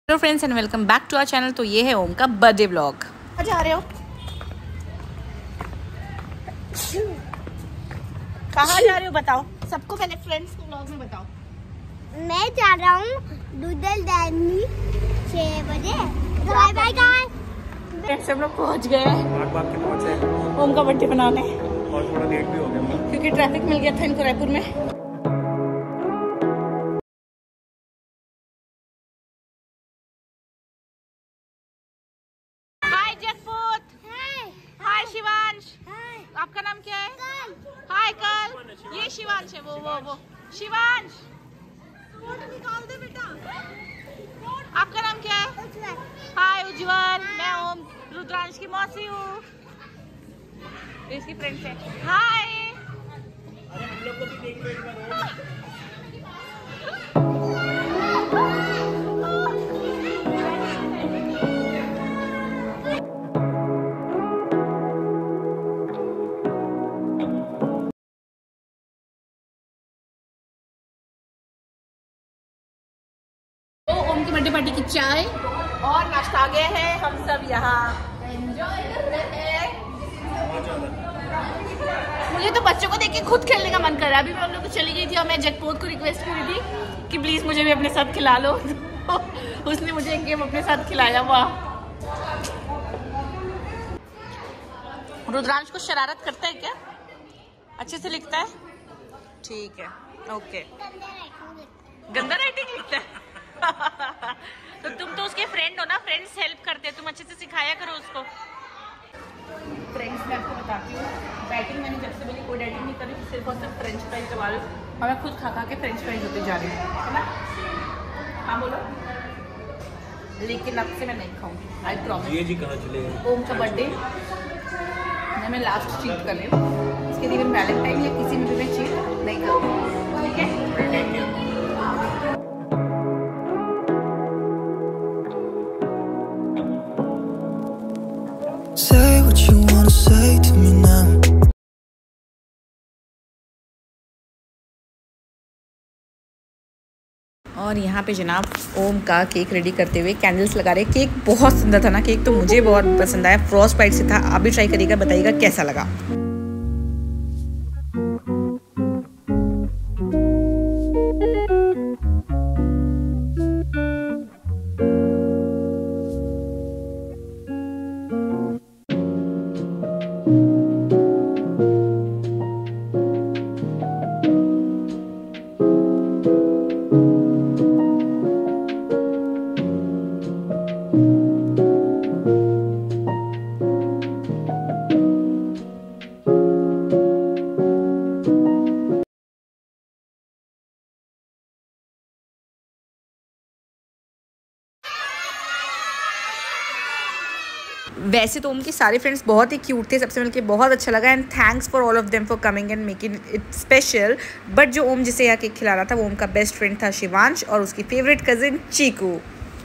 Hello friends and welcome back to our channel. तो ये है ओम का बर्थडे व्लॉग। कहाँ जा रहे हो? कहाँ जा रहे हो बताओ सबको, पहले फ्रेंड्स को व्लॉग में बताओ। मैं जा रहा हूँ दूधल डैनी 6 बजे। Bye bye guys. फ्रेंड्स हम लोग पहुँच गए हैं, भाग के पहुंचे ओम का बर्थडे मनाने, और थोड़ा लेट भी हो गया क्योंकि ट्रैफिक मिल गया था इनको रायपुर में। हाय जगपूत, हाय शिवांश, आपका नाम क्या है? हाय कल, ये शिवांश है, वो शिवांश। निकाल दे बेटा। आपका नाम क्या है? हाय उज्जवल, मैं ओम रुद्रांश की मौसी हूँ, इसकी फ्रेंड्स है। हाय। अरे हम लोग को भी देख रहे हैं। ओम की बर्थडे पार्टी की चाय और नाश्ता आ गया है, हम सब यहाँ एंजॉय कर रहे हैं। मुझे तो बच्चों को देख के खुद खेलने का मन कर रहा है। अभी मैं हम लोग को चली गई थी और मैं जगपोत को रिक्वेस्ट करी थी कि प्लीज मुझे भी अपने साथ खिला लो। तो उसने मुझे एक गेम अपने साथ खिलाया। वाह। रुद्रांश को शरारत करता है क्या? अच्छे से लिखता है? ठीक है, ओके। गंदा राइटिंग लिखता है। तो तुम तो उसके फ्रेंड हो ना, फ्रेंड्स हेल्प करते हैं, तुम अच्छे से सिखाया करो उसको। फ्रेंड्स मैं आपको बताती हूँ, डाइटिंग मैंने जब से मैंने कोई डाइटिंग नहीं करी, सिर्फ और सिर्फ फ्रेंच फ्राइज करवा रही हूँ और मैं खुद खा के फ्रेंच फ्राइज होते जा रही हूँ, है ना? हाँ बोलो। लेकिन अब से मैं नहीं खाऊंगी, आई प्रॉमिस। ये जी कहाँ चले गए? ओम का बर्थडे मैं लास्ट चीट कर रही हूँ, इसके लिए वैलेंटाइन या किसी में भी मैं चीट नहीं करूँगी, ठीक है? Say what you wanna say to me now. और यहाँ पे जनाब ओम का केक रेडी करते हुए कैंडल्स लगा रहे। केक बहुत सुंदर था ना, केक तो मुझे बहुत पसंद आया, फ्रॉस्ट बाइट से था। आप भी ट्राई करिएगा, बताइएगा कैसा लगा। वैसे तो उनके सारे फ्रेंड्स बहुत ही क्यूट थे, सबसे मिलकर बहुत अच्छा लगा and thanks for all of them for coming and making it special. But जो ओम जिसे यहाँ केक खिला रहा था वो ओम का बेस्ट फ्रेंड था शिवांश और उसकी फेवरेट कजिन चीकू।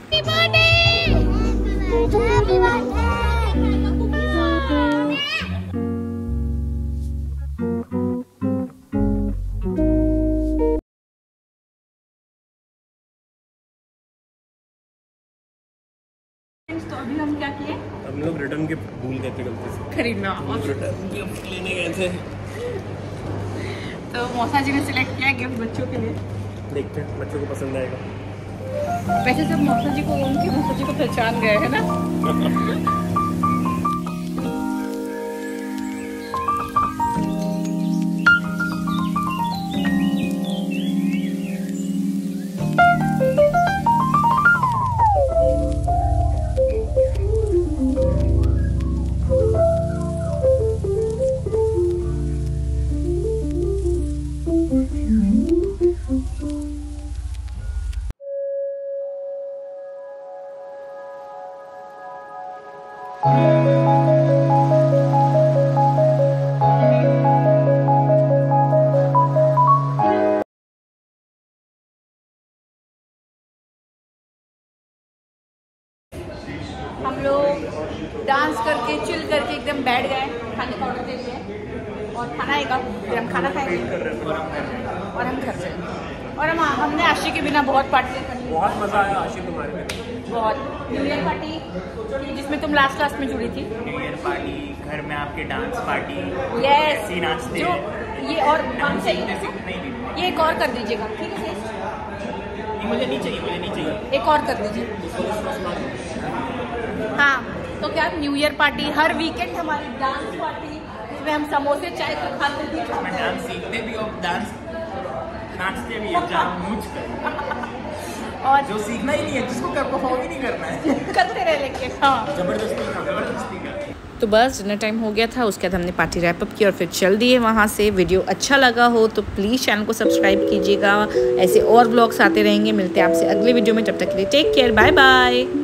तो अभी हम क्या किए? हम लोग रिटर्न गिफ्ट भूल गए थे गलती से खरीदना, और रिटर्न गिफ्ट लेने गए थे। तो मौसा जी ने सिलेक्ट किया गिफ्ट बच्चों के लिए। देखते हैं बच्चों को पसंद आएगा। वैसे सब मौसा जी को, उनके मौसा जी को पहचान गए है ना। हम लोग डांस करके चिल करके एकदम बैठ गए, खाने का ऑर्डर दे दिए और खाना आएगा, फिर हम खाना खाएंगे और हम घर जाएंगे। और हमने आशी के बिना बहुत पार्टियाँ करी, बहुत मजा आया आशी तुम्हारे में। बहुत। न्यू ईयर पार्टी जिसमें तुम लास्ट में जुड़ी थी। न्यू ईयर पार्टी, घर में आपके डांस पार्टी, यस ऐसे ही नाचते जो हैं। ये और डांस चाहिए नहीं, ये एक और कर दीजिएगा, ठीक है। मुझे नहीं चाहिए। एक और कर दीजिए। हाँ तो क्या न्यू ईयर पार्टी हर वीकेंड हमारी डांस पार्टी, जिसमें हम समोसे चाय तो खाते भी, मैं डांस सीखते भी और डांस नाचते भी हैं जानबूझकर। और जो सीखना ही नहीं है, जिसको परफॉर्म ही नहीं करना है, करते रहे लेके। हाँ जबरदस्ती का। तो बस डिनर टाइम हो गया था, उसके बाद हमने पार्टी रैप अप की और फिर चल दिए वहाँ से। वीडियो अच्छा लगा हो तो प्लीज़ चैनल को सब्सक्राइब कीजिएगा, ऐसे और व्लॉग्स आते रहेंगे। मिलते हैं आपसे अगले वीडियो में, तब तक के लिए टेक केयर, बाय बाय।